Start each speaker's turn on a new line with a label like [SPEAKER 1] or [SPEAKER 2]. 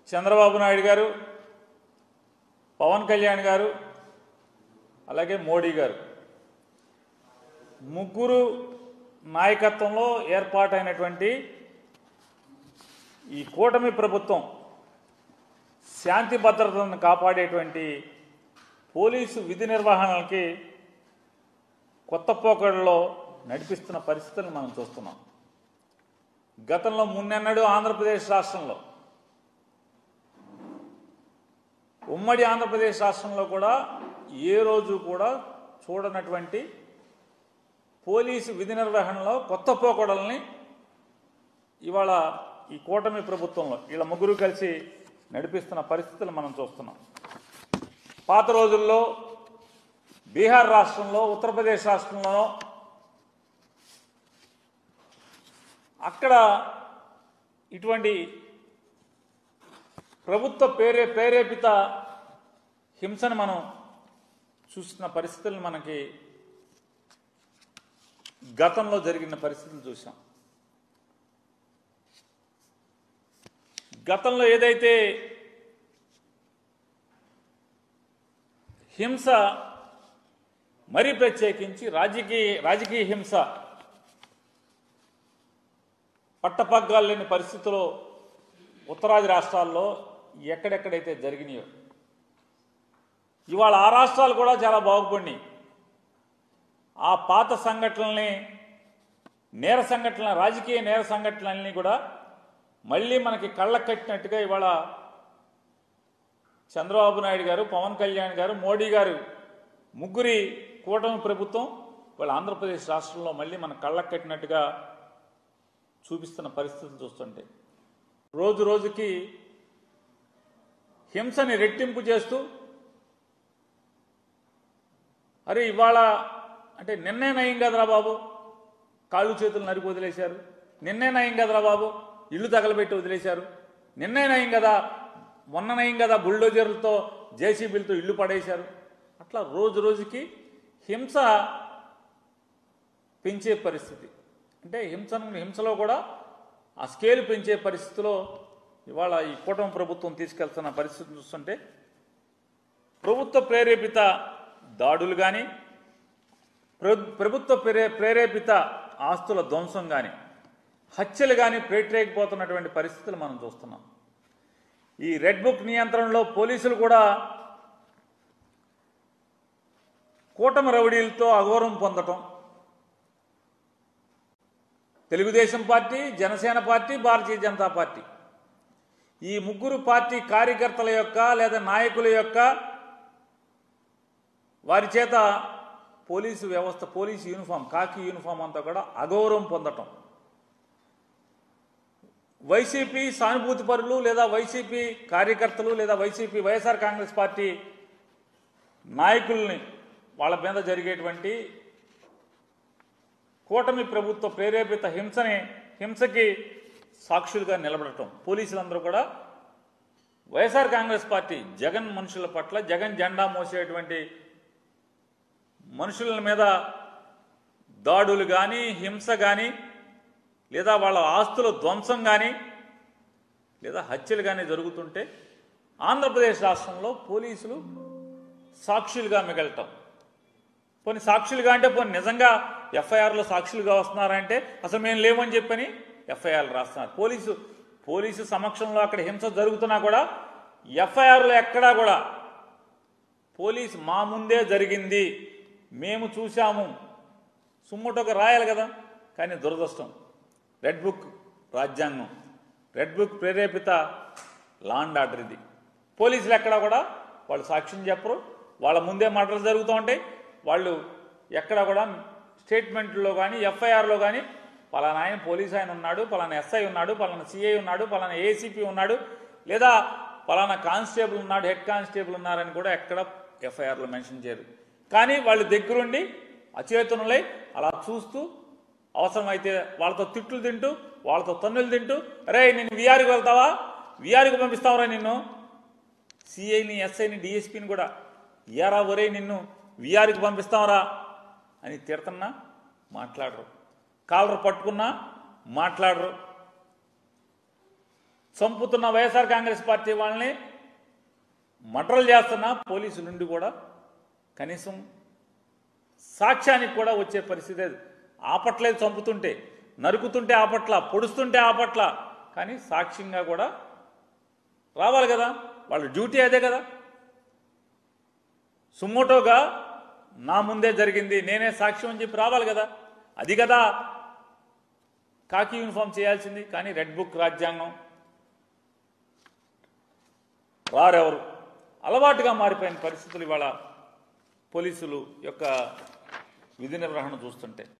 [SPEAKER 1] చంద్రబాబు నాయుడు గారు, పవన్ కళ్యాణ్ గారు, అలాగే మోడీ గారు ముగ్గురు నాయకత్వంలో ఏర్పాటైనటువంటి ఈ కూటమి ప్రభుత్వం శాంతి భద్రతలను కాపాడేటువంటి పోలీసు విధి నిర్వహణకి కొత్త పోకడలో నడిపిస్తున్న పరిస్థితులను మనం చూస్తున్నాం. గతంలో మున్నెన్నడూ ఆంధ్రప్రదేశ్ రాష్ట్రంలో, ఉమ్మడి ఆంధ్రప్రదేశ్ రాష్ట్రంలో కూడా ఏ రోజు కూడా చూడనటువంటి పోలీసు విధి నిర్వహణలో కొత్త పోకడల్ని ఇవాళ ఈ కూటమి ప్రభుత్వంలో వీళ్ళ ముగ్గురు కలిసి నడిపిస్తున్న పరిస్థితులు మనం చూస్తున్నాం. పాత రోజుల్లో బీహార్ రాష్ట్రంలో, ఉత్తరప్రదేశ్ రాష్ట్రంలో అక్కడ ఇటువంటి ప్రభుత్వ ప్రేరేపిత హింసను మనం చూస్తున్న పరిస్థితులను మనకి గతంలో జరిగిన పరిస్థితులు చూసాం. గతంలో ఏదైతే హింస, మరీ ప్రత్యేకించి రాజకీయ హింస పట్టపగ్గాలు లేని పరిస్థితుల్లో ఉత్తరాది రాష్ట్రాల్లో ఎక్కడెక్కడైతే జరిగినాయో ఇవాళ ఆ రాష్ట్రాలు కూడా చాలా బాగుపడినాయి. ఆ పాత సంఘటనల్ని, రాజకీయ నేర సంఘటనల్ని కూడా మళ్ళీ మనకి కళ్ళకు కట్టినట్టుగా ఇవాళ చంద్రబాబు నాయుడు గారు, పవన్ కళ్యాణ్ గారు, మోడీ గారు ముగ్గురి కూటమి ప్రభుత్వం వాళ్ళ ఆంధ్రప్రదేశ్ రాష్ట్రంలో మళ్ళీ మన కళ్ళకు కట్టినట్టుగా చూపిస్తున్న పరిస్థితులు చూస్తుంటే రోజు రోజుకి హింసని రెట్టింపు చేస్తూ, అరే ఇవాళ అంటే నిన్నే నయం కదరా బాబు కాళ్ళు చేతులు నరికి వదిలేశారు, నిన్నే నయం కదరా బాబు ఇల్లు తగలబెట్టి వదిలేశారు, నిన్నే నయం కదా, మొన్న నయం కదా బుల్డోజర్లతో జేసీబీలతో ఇల్లు పడేశారు. అట్లా రోజు రోజుకి హింస పెంచే పరిస్థితి, అంటే హింసలో కూడా ఆ స్కేల్ పెంచే పరిస్థితిలో ఇవాళ ఈ కూటమి ప్రభుత్వం తీసుకెళ్తున్న పరిస్థితిని చూస్తుంటే ప్రభుత్వ ప్రేరేపిత దాడులు కానీ, ప్రభుత్వ ప్రేరేపిత ఆస్తుల ధ్వంసం కానీ, హత్యలు కానీ పేటరేగిపోతున్నటువంటి పరిస్థితులు మనం చూస్తున్నాం. ఈ రెడ్ బుక్ నియంత్రణలో పోలీసులు కూడా కూటమి రౌడీలతో అగౌరవం పొందటం, Telugu Desam party, Janasena party, Bharatiya Janata party ఈ ముగ్గురు పార్టీ కార్యకర్తల యొక్క లేదా నాయకుల యొక్క వారి చేత పోలీసు వ్యవస్థ, పోలీసు యూనిఫామ్, కాకి యూనిఫామ్ అంతా కూడా అగౌరవం పొందటం, వైసీపీ సానుభూతి పరులు లేదా వైసీపీ కార్యకర్తలు లేదా వైఎస్ఆర్ కాంగ్రెస్ పార్టీ నాయకుల్ని వాళ్ళ మీద జరిగేటువంటి కూటమి ప్రభుత్వ ప్రేరేపిత హింసకి సాక్షులుగా నిలబడటం. పోలీసులందరూ కూడా వైఎస్ఆర్ కాంగ్రెస్ పార్టీ జగన్ మనుషుల పట్ల, జగన్ జెండా మోసేటువంటి మనుషుల మీద దాడులు కానీ, హింస కానీ, లేదా వాళ్ళ ఆస్తుల ధ్వంసం కానీ, లేదా హత్యలు కానీ జరుగుతుంటే ఆంధ్రప్రదేశ్ రాష్ట్రంలో పోలీసులు సాక్షులుగా మిగలటం. పోనీ సాక్షులుగా అంటే పోనీ నిజంగా ఎఫ్ఐఆర్లో సాక్షులుగా వస్తున్నారంటే అసలు మేము లేమని చెప్పని ఎఫ్ఐఆర్లు రాస్తున్నారు. పోలీసు సమక్షంలో అక్కడ హింస జరుగుతున్నా కూడా ఎఫ్ఐఆర్లో ఎక్కడా కూడా పోలీసు మా ముందే జరిగింది, మేము చూశాము సుమ్మటోగా రాయాలి కదా. కానీ దురదృష్టం, రెడ్ బుక్ రాజ్యాంగం, రెడ్ బుక్ ప్రేరేపిత లా అండ్ ఆర్డర్ ఇది. పోలీసులు ఎక్కడా కూడా వాళ్ళు సాక్ష్యం చెప్పరు, వాళ్ళ ముందే మర్డర్లు జరుగుతూ ఉంటాయి. వాళ్ళు ఎక్కడ కూడా స్టేట్మెంట్లో కానీ ఎఫ్ఐఆర్లో కానీ పలానా ఆయన పోలీసు ఆయన ఉన్నాడు, పలానా ఎస్ఐ ఉన్నాడు, పలానా సిఐ ఉన్నాడు, పలానా ఏసీపీ ఉన్నాడు, లేదా పలానా కానిస్టేబుల్ ఉన్నాడు, హెడ్ కానిస్టేబుల్ ఉన్నారని కూడా ఎక్కడ ఎఫ్ఐఆర్లో మెన్షన్ చేయరు. కానీ వాళ్ళు దగ్గరుండి అచేతనులై అలా చూస్తూ అవసరమైతే వాళ్ళతో తిట్లు తింటూ, వాళ్ళతో తన్నులు తింటూ, అరే నేను విఆర్కి వెళ్తావా, విఆర్కి పంపిస్తావరా నిన్ను, సిఐని, ఎస్ఐని, డిఎస్పీని కూడా ఇయారా ఒరే నిన్ను విఆర్కి పంపిస్తావరా అని తిడుతున్నా మాట్లాడరు, కాలర్ పట్టుకున్నా మాట్లాడరు. చంపుతున్న వైఎస్ఆర్ కాంగ్రెస్ పార్టీ వాళ్ళని మర్డర్లు చేస్తున్న పోలీసుల నుండి కూడా కనీసం సాక్ష్యానికి కూడా వచ్చే పరిస్థితి లేదు. ఆపట్లేదు, చంపుతుంటే, నరుకుతుంటే ఆపట్ల, పొడుస్తుంటే ఆపట్ల, కానీ సాక్ష్యంగా కూడా రావాలి కదా, వాళ్ళ డ్యూటీ అదే కదా. సుమోటోగా నా ముందే జరిగింది, నేనే సాక్ష్యం అని చెప్పి రావాలి కదా. అది కదా కాకి యూనిఫామ్ చేయాల్సింది. కానీ రెడ్ బుక్ రాజ్యాంగం రారెవరు అలవాటుగా మారిపోయిన పరిస్థితులు ఇవాళ పోలీసులు యొక్క విధి నిర్వహణ చూస్తుంటే